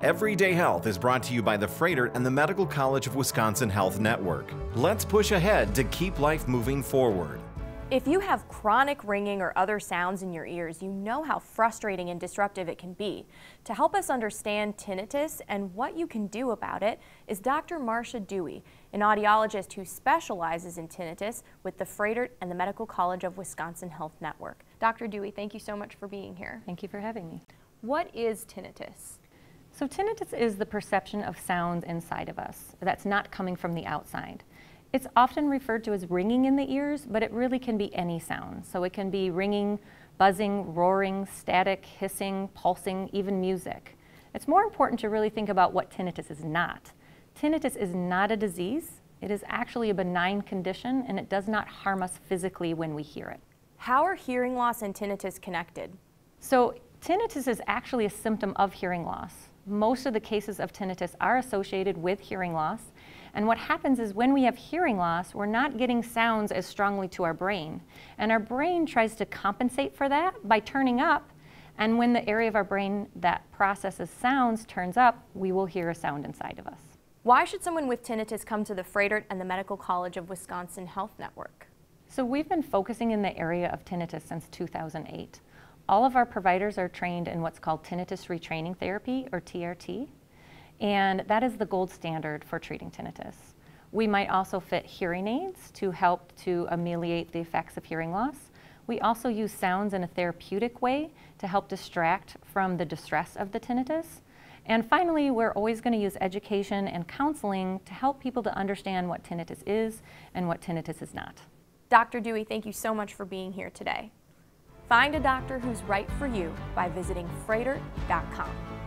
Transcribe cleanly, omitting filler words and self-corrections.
Everyday Health is brought to you by the Froedtert and the Medical College of Wisconsin Health Network. Let's push ahead to keep life moving forward. If you have chronic ringing or other sounds in your ears, you know how frustrating and disruptive it can be. To help us understand tinnitus and what you can do about it is Dr. Marcia Dewey, an audiologist who specializes in tinnitus with the Froedtert and the Medical College of Wisconsin Health Network. Dr. Dewey, thank you so much for being here. Thank you for having me. What is tinnitus? So tinnitus is the perception of sounds inside of us that's not coming from the outside. It's often referred to as ringing in the ears, but it really can be any sound. So it can be ringing, buzzing, roaring, static, hissing, pulsing, even music. It's more important to really think about what tinnitus is not. Tinnitus is not a disease. It is actually a benign condition, and it does not harm us physically when we hear it. How are hearing loss and tinnitus connected? So tinnitus is actually a symptom of hearing loss. Most of the cases of tinnitus are associated with hearing loss. And what happens is when we have hearing loss, we're not getting sounds as strongly to our brain. And our brain tries to compensate for that by turning up. And when the area of our brain that processes sounds turns up, we will hear a sound inside of us. Why should someone with tinnitus come to the Froedtert and the Medical College of Wisconsin Health Network? So we've been focusing in the area of tinnitus since 2008. All of our providers are trained in what's called tinnitus retraining therapy, or TRT. And that is the gold standard for treating tinnitus. We might also fit hearing aids to help to ameliorate the effects of hearing loss. We also use sounds in a therapeutic way to help distract from the distress of the tinnitus. And finally, we're always going to use education and counseling to help people to understand what tinnitus is and what tinnitus is not. Dr. Dewey, thank you so much for being here today. Find a doctor who's right for you by visiting Froedtert.com.